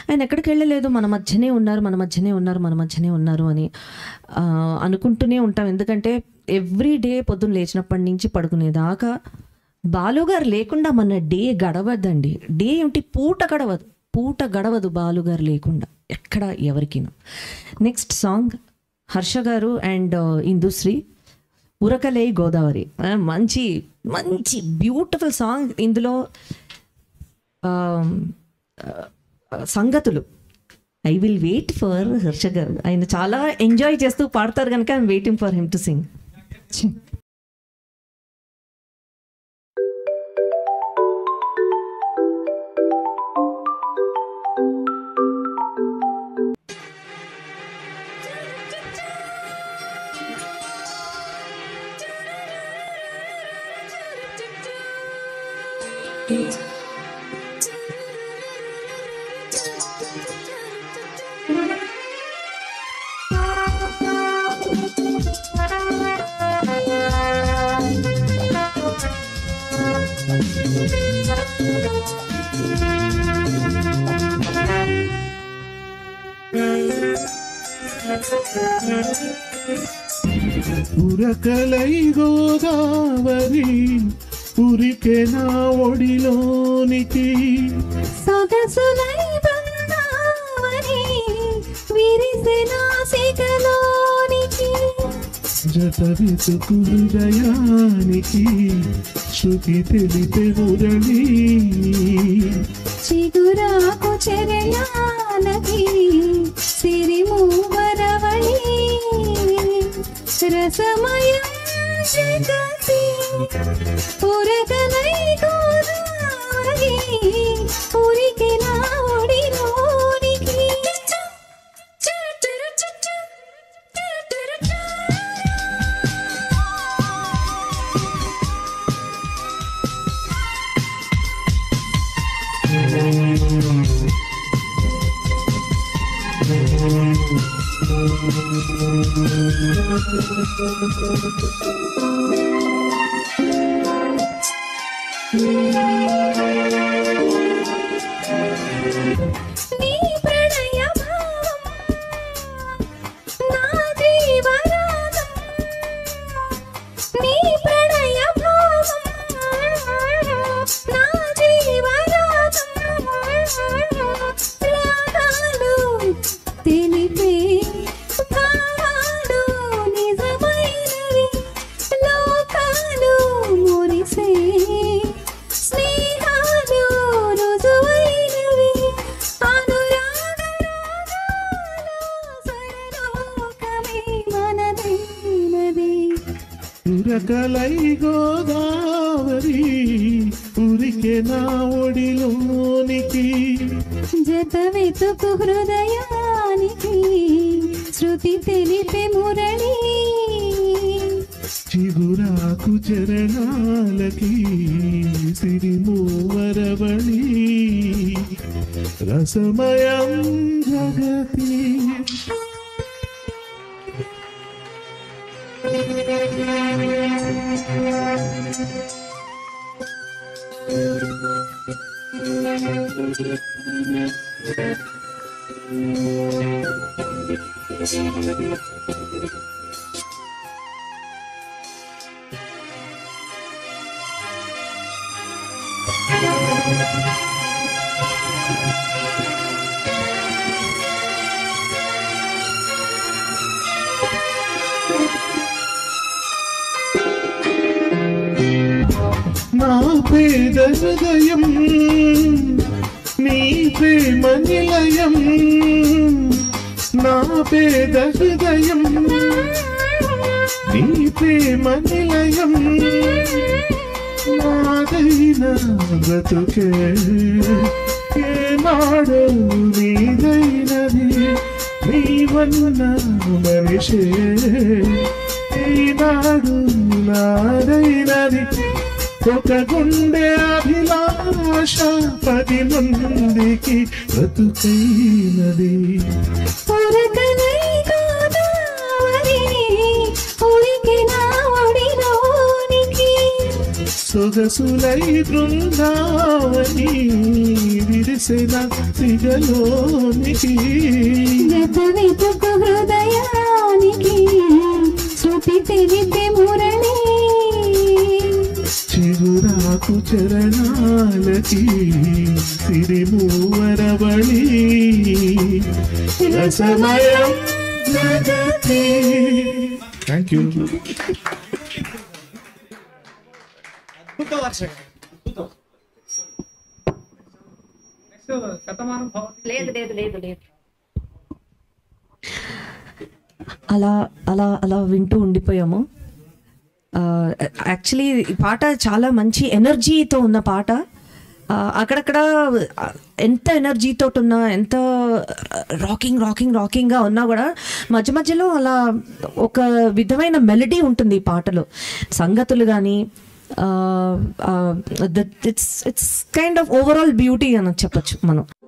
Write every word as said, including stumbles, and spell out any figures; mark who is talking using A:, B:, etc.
A: ఆయన ఎక్కడికి వెళ్ళలేదు, మన మధ్యనే ఉన్నారు మన మధ్యనే ఉన్నారు మన మధ్యనే ఉన్నారు అని అనుకుంటూనే ఉంటాం. ఎందుకంటే ఎవ్రీ డే పొద్దున్న లేచినప్పటి నుంచి పడుకునేదాకా బాలుగారు లేకుండా మన డే గడవద్దండి. డే ఏమిటి, పూట గడవదు, పూట గడవదు బాలుగారు లేకుండా ఎక్కడ ఎవరికినా. నెక్స్ట్ సాంగ్ హర్ష గారు అండ్ ఇందుశ్రీ, ఉరకలై గోదావరి. మంచి మంచి బ్యూటిఫుల్ సాంగ్. ఇందులో సంగతులు I will wait for Harsha గారు. ఆయన చాలా ఎంజాయ్ చేస్తూ పాడతారు కనుక I'm waiting for him to sing.
B: ఉరకలై గోదావరి ఉరికే నా ఒడిలోనికి,
C: సొగసులై బృందావని విరిసే నా సిగలోనికి,
B: జత వెతుకు హృదయానికి శృతి తెలిపే మురళి,
C: చిగురాకు చెరయాలకి సిరిమూవరవళి, రసమయం జగతి ఉరకలై గోదావరి ఉరికే నా ఒడిలోనికి. నీ ప్రణయ భావం నా జీవరాగం, నీ ప్రణయ భావం నా జీవరాగం, రాగాలు తెలిపే భావాలు నిజమైనవి, లోకాలు మురిసే స్నేహాలు రుజువైనవి, అనురాగ రాగాల స్వరలోకమే మనదైనది.
B: ఉరకలై గోదావరి ఉరికే నా ఒడిలోనికి,
C: జత వెతుకు హృదయానికి శృతి తెలిపే మురళి,
B: చిగురాకు చరణాలకి సిరిమూవరవళి, రసమయం జగతి. నా పేద హృదయం నీ ప్రేమ నిలయం, నా పేద హృదయం నీ ప్రేమ నిలయం, నాదైన బ్రతుకే ఏనాడు నీదైనది, నీవన్న మనిషే ఈనాడు నాదైనది, ఒక గుండె అభిలాష పది మందికి బ్రతుకైనది.
C: ఉరకలై గోదావరి ఉరికే నా ఒడిలోనికి,
B: సొగసులై బృందావని విరిసిన సిగలోనికి
C: జత వెతుకు హృదయానికి శృతి తెలిపే మురళి
B: చిగురాకు చరణాలకి సిరిమూవరవళి రసమయం జగతి. Thank you.
D: అద్భుత వర్ష అద్భుతం. నెక్స్ట్ శతమానం భవతి.
A: లేదు లేదు లేదు లేదు అలా అలా అలా వింటూ ఉండిపోయాము. యాక్చువల్లీ ఈ పాట చాలా మంచి ఎనర్జీతో ఉన్న పాట. ఆ, అక్కడక్కడ ఎంత ఎనర్జీతో ఉన్నా, ఎంత రాకింగ్ రాకింగ్ రాకింగ్గా ఉన్నా కూడా మధ్య మధ్యలో అలా ఒక విధమైన మెలడీ ఉంటుంది ఈ పాటలో. సంగతులు కానీ it's it's kind of overall beauty అని చెప్పచ్చు మనం.